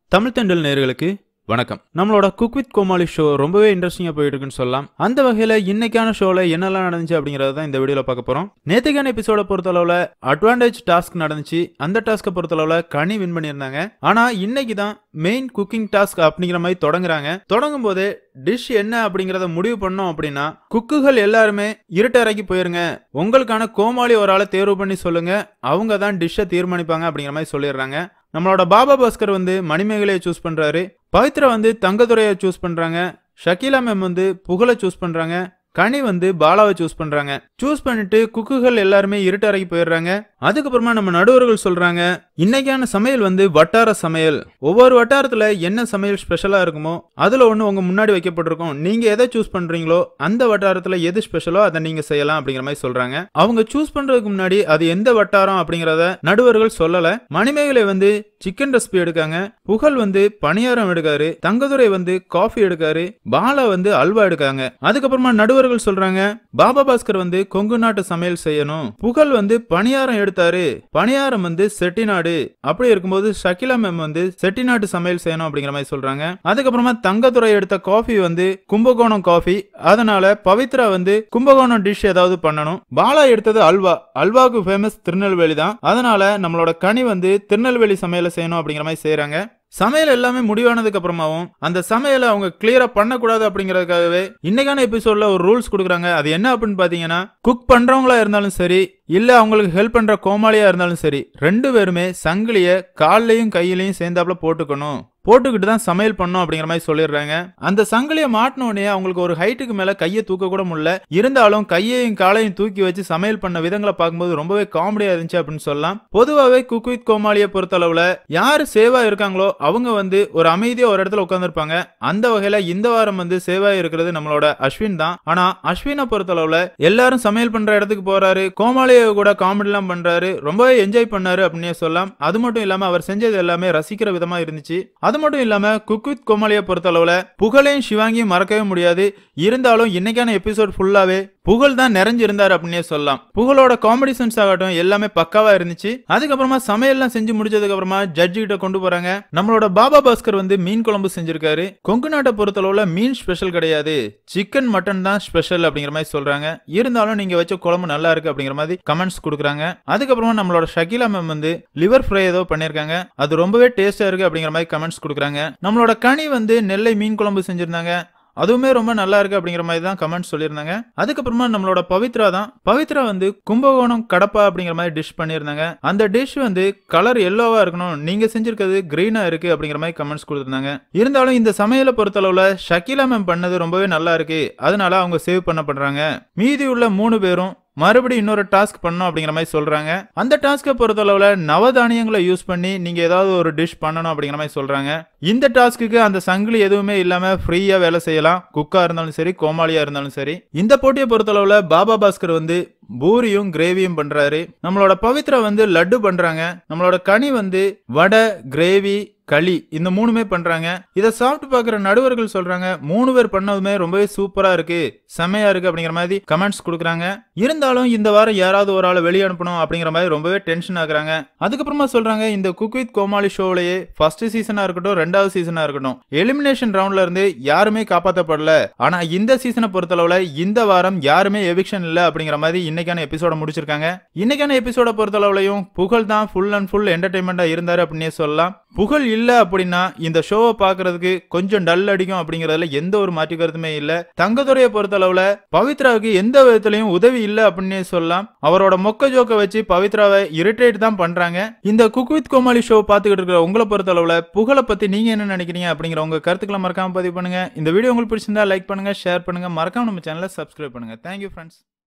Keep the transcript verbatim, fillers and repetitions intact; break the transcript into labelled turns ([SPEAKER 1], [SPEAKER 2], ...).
[SPEAKER 1] தமிழ் தென்றல் நேயர்களுக்கு வணக்கம். நம்மளோட குக் வித் கோமாளி ஷோ ரொம்பவே இன்ட்ரெஸ்டிங்கா போயிட்டு இருக்குன்னு சொல்லலாம். அந்த வகையில இன்னைக்கான ஷோல என்னெல்லாம் நடந்துச்சு அப்படிங்கறத தான் இந்த வீடியோல பார்க்க போறோம். நேத்துக்கான எபிசோட பொறுத்தளவுல அட்வான்டேஜ் டாஸ்க் நடந்துச்சு. அந்த டாஸ்க பொறுத்தளவுல கனி வின் பண்ணியிருந்தாங்க. ஆனா இன்னைக்கு தான் மெயின் குக்கிங் டாஸ்க் அப்படிங்கிற மாதிரி தொடங்குறாங்க. தொடங்கும் போதே டிஷ் என்ன அப்படிங்கறத முடிவு பண்ணோம் அப்படின்னா குக்குகள் எல்லாருமே இருட்டறைக்கு போயிருங்க, உங்களுக்கான கோமாளி ஒரு ஆளை தேர்வு பண்ணி சொல்லுங்க, அவங்க தான் டிஷ்ஷை தீர்மானிப்பாங்க அப்படிங்கிற மாதிரி சொல்லிடுறாங்க. நம்மளோட பாபா பாஸ்கர் வந்து மணிமேகலையை சூஸ் பண்றாரு, பவித்ரா வந்து தங்கதுரையை சூஸ் பண்றாங்க, ஷக்கீலா மேம் வந்து புகழை சூஸ் பண்றாங்க, கனி வந்து பாலாவை சூஸ் பண்றாங்க. சூஸ் பண்ணிட்டு குக்குகள் எல்லாருமே இருட்டறைக்கு போயிடுறாங்க. அதுக்கப்புறமா நம்ம நடுவர்கள் சொல்றாங்க, இன்னைக்கான சமையல் வந்து வட்டார சமையல், ஒவ்வொரு வட்டாரத்துல என்ன சமையல் ஸ்பெஷலா இருக்குமோ அதுல ஒண்ணு உங்க முன்னாடி வைக்கப்பட்டிருக்கும், நீங்க எதை சூஸ் பண்றீங்களோ அந்த வட்டாரத்துல எது ஸ்பெஷலோ அதை நீங்க செய்யலாம் அப்படிங்கிற மாதிரி சொல்றாங்க. அவங்க சூஸ் பண்றதுக்கு முன்னாடி அது எந்த வட்டாரம் அப்படிங்கறத நடுவர்கள் சொல்லல. மணிமேகலை வந்து சிக்கன் ரெசிபி எடுக்காங்க, புகழ் வந்து பணியாரம் எடுக்காரு, தங்கதுரை வந்து காஃபி எடுக்காரு, பாலா வந்து அல்வா எடுக்காங்க. அதுக்கப்புறமா நடுவர்கள் சொல்றாங்க, பாபா பாஸ்கர் வந்து கொங்கு நாட்டு சமையல் செய்யணும், புகழ் வந்து பணியாரம் எடுத்தாரு, பணியாரம் வந்து செட்டிநாடு, அப்படி இருக்கும்போது ஷக்கீலா மேம் வந்து செட்டிநாட்டு சமையல் செய்யணும் அப்படிங்கிற மாதிரி சொல்றாங்க. அதுக்கப்புறமா தங்கதுரை எடுத்த காஃபி வந்து கும்பகோணம் காஃபி, அதனால பவித்ரா வந்து கும்பகோணம் டிஷ் ஏதாவது பண்ணணும். பாலா எடுத்தது அல்வா, அல்வாவுக்கு ஃபேமஸ் திருநெல்வேலி தான், அதனால நம்மளோட கனி வந்து திருநெல்வேலி சமையல் செய்யணும் அப்படிங்கிற மாதிரி செய்யறாங்க. சமையல் எல்லாமே முடிவானதுக்கு அப்புறமாவும் அந்த சமையலை அவங்க கிளியரா பண்ணக்கூடாது அப்படிங்கறதுக்காகவே இன்னைக்கான எபிசோட்ல ஒரு ரூல்ஸ் கொடுக்குறாங்க. அது என்ன அப்படின்னு பாத்தீங்கன்னா, குக் பண்றவங்களா இருந்தாலும் சரி இல்ல அவங்களுக்கு ஹெல்ப் பண்ற கோமாளியா இருந்தாலும் சரி, ரெண்டு பேருமே சங்கிலிய கால்லையும் கையிலையும் சேர்ந்தாப்புல போட்டுக்கணும், போட்டுக்கிட்டு தான் சமையல் பண்ணும் அப்படிங்கிற மாதிரி சொல்லிடுறாங்க. அந்த சங்கிலிய மாட்டின உடனே அவங்களுக்கு ஒரு ஹைட்டுக்கு மேல கையை தூக்க கூட முடியல, இருந்தாலும் கையையும் காலையும் தூக்கி வச்சு சமையல் பண்ண விதங்களை பார்க்கும்போது ரொம்பவே காமெடியா இருந்துச்சு அப்படின்னு சொல்லலாம். பொதுவாகவே குக் வித் கோமாளியை பொறுத்த அளவுல யாரு சேவா இருக்காங்களோ அவங்க வந்து ஒரு அமைதியா ஒரு இடத்துல உட்கார்ந்துருப்பாங்க. அந்த வகையில இந்த வாரம் வந்து சேவா இருக்கிறது நம்மளோட அஸ்வின் தான். ஆனா அஸ்வினை பொறுத்த அளவுல எல்லாரும் சமையல் பண்ற இடத்துக்கு போறாரு, கோமாளியை கூட காமெடி எல்லாம் பண்றாரு, ரொம்பவே என்ஜாய் பண்ணாரு அப்படின்னு சொல்லலாம். அது மட்டும் இல்லாம அவர் செஞ்சது எல்லாமே ரசிக்கிற விதமா இருந்துச்சு. அது மட்டும் இல்லாம குக் வித் கோமாளியை பொறுத்த அளவுல புகழையும் சிவாங்கியும் மறக்கவே முடியாது. இருந்தாலும் இன்னைக்கான எபிசோட் ஃபுல்லாவே புகழ் தான் நிறைஞ்சிருந்தாரு அப்படின்னே சொல்லலாம். புகழோட காமெடி சென்ஸ் ஆகட்டும் எல்லாமே பக்காவா இருந்துச்சு. அதுக்கப்புறமா சமையல்லாம் செஞ்சு முடிச்சதுக்கு அப்புறமா ஜட்ஜி கிட்ட கொண்டு போறாங்க. நம்மளோட பாபா பாஸ்கர் வந்து மீன் குழம்பு செஞ்சிருக்காரு. கொங்கு நாட்டை பொறுத்தளவுல மீன் ஸ்பெஷல் கிடையாது, சிக்கன் மட்டன் தான் ஸ்பெஷல் அப்படிங்கிற மாதிரி சொல்றாங்க. இருந்தாலும் நீங்க வச்ச குழம்பு நல்லா இருக்கு அப்படிங்கிற மாதிரி கமெண்ட்ஸ் கொடுக்குறாங்க. அதுக்கப்புறமா நம்மளோட ஷக்கீலா மேம் வந்து லிவர் ஃப்ரை ஏதோ பண்ணிருக்காங்க, அது ரொம்பவே டேஸ்டா இருக்கு அப்படிங்கிற மாதிரி கமெண்ட்ஸ் கொடுக்குறாங்க. நம்மளோட கனி வந்து நெல்லை மீன் குழம்பு செஞ்சிருந்தாங்க, அதுவுமே ரொம்ப நல்லா இருக்கு அப்படிங்கிற மாதிரி தான் கமெண்ட்ஸ் சொல்லியிருந்தாங்க. அதுக்கப்புறமா நம்மளோட பவித்ரா தான், பவித்ரா வந்து கும்பகோணம் கடப்பா அப்படிங்கிற மாதிரி டிஷ் பண்ணியிருந்தாங்க. அந்த டிஷ் வந்து கலர் எல்லோவா இருக்கணும், நீங்க செஞ்சிருக்கிறது கிரீனா இருக்கு அப்படிங்கிற மாதிரி கமெண்ட்ஸ் கொடுத்திருந்தாங்க. இருந்தாலும் இந்த சமையலை பொறுத்தளவுல ஷக்கீலா மேம் பண்ணது ரொம்பவே நல்லா இருக்கு, அதனால அவங்க சேவ் பண்ண பண்றாங்க. மீதி உள்ள மூணு பேரும் மறுபடியும் இன்னொரு டாஸ்க் பண்ணணும் அப்படிங்கிற மாதிரி சொல்றாங்க. அந்த டாஸ்கை பொறுத்தளவுல நவதானியங்களை யூஸ் பண்ணி நீங்க ஏதாவது ஒரு டிஷ் பண்ணணும் அப்படிங்கிற மாதிரி சொல்றாங்க. இந்த டாஸ்க்கு அந்த சங்கிலி எதுவுமே இல்லாம ஃப்ரீயா வேலை செய்யலாம், குக்கா இருந்தாலும் சரி கோமாளியா இருந்தாலும் சரி. இந்த போட்டியை பொறுத்தளவுல பாபா பாஸ்கர் வந்து பூரியும் கிரேவியும் பண்றாரு, நம்மளோட பவித்ரா வந்து லட்டு பண்றாங்க, நம்மளோட கனி வந்து வடை கிரேவி களி இந்த மூணுமே பண்றாங்க. இதை சாப்பிட்டு பாக்குற நடுவர்கள் சொல்றாங்க, மூணு பேர் பண்ணதுமே ரொம்பவே சூப்பரா இருக்கு, செமையா இருக்கு அப்படிங்கிற மாதிரி கமெண்ட்ஸ் கொடுக்குறாங்க. இருந்தாலும் இந்த வாரம் யாராவது ஒரு ஆளை வெளியே அனுப்பணும் அப்படிங்கிற மாதிரி ரொம்பவே டென்ஷன் ஆகுறாங்க. அதுக்கப்புறமா சொல்றாங்க, இந்த குக் வித் கோமாளி ஷோலயே ஃபர்ஸ்ட் சீசனா இருக்கட்டும் ரெண்டாவது சீசனா இருக்கட்டும் எலிமினேஷன் ரவுண்ட்ல இருந்து யாருமே காப்பாற்றப்படல, ஆனா இந்த சீசனை பொறுத்தளவுல இந்த வாரம் யாருமே எவிக்ஷன் இல்ல அப்படிங்கிற மாதிரி இன்னைக்கான எபிசோட முடிச்சிருக்காங்க. இன்னைக்கான எபிசோட பொறுத்தளவுலையும் புகழ் தான் ஃபுல் அண்ட் ஃபுல் என்டர்டைன்மெண்டா இருந்தாரு அப்படின்னே சொல்லலாம். புகழ் இல்ல அப்படின்னா இந்த ஷோவை பாக்குறதுக்கு கொஞ்சம் டல் அடிக்கும் அப்படிங்கறதுல எந்த ஒரு மாற்று கருத்துமே இல்ல. தங்கதுரையை பொறுத்தளவுல பவித்ராவுக்கு எந்த விதத்திலையும் உதவி இல்ல அப்படின்னே சொல்லலாம். அவரோட மொக்க ஜோக்க வச்சு பவித்ராவை இரிட்டேட் தான் பண்றாங்க. இந்த குக் வித் கோமாளி ஷோ பாத்துக்கிட்டு இருக்கிற உங்களை பொறுத்தளவுல புகழை பத்தி நீங்க என்ன நினைக்கிறீங்க அப்படிங்கிற உங்க கருத்துக்களை மறக்காம பதிவு பண்ணுங்க. இந்த வீடியோ உங்களுக்கு பிடிச்சிருந்தா லைக் பண்ணுங்க, ஷேர் பண்ணுங்க, மறக்காம நம்ம சேனலை சப்ஸ்கிரைப் பண்ணுங்க. Thank you friends.